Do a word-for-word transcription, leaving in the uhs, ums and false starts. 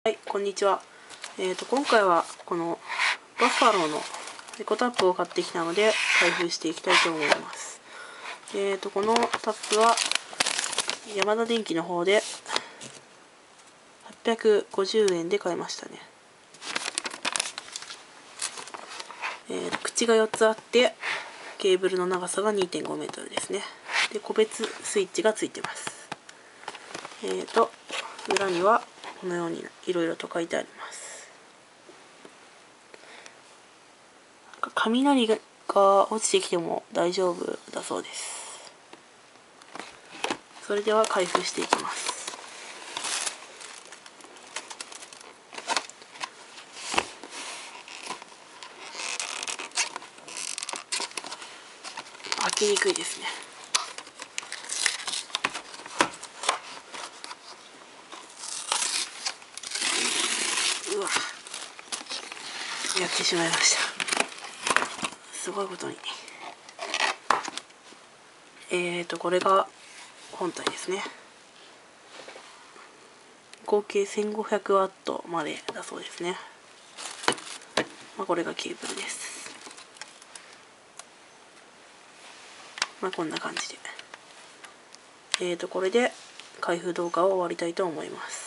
はい、こんにちは。えーと、今回はこのバッファローのエコタップを買ってきたので開封していきたいと思います。えーと、このタップはヤマダ電機の方ではっぴゃくごじゅうえんで買いましたね。えーと、口がよっつあってケーブルの長さが にてんごメートルですね。で、個別スイッチがついてます。えーと、裏にはこのようにいろいろと書いてあります。雷が落ちてきても大丈夫だそうです。それでは開封していきます。開きにくいですね。うわ、やってしまいました。すごいことに。えーと、これが本体ですね。合計せんごひゃくワットまでだそうですね。まあ、これがケーブルです。まあ、こんな感じで。えーと、これで開封動画を終わりたいと思います。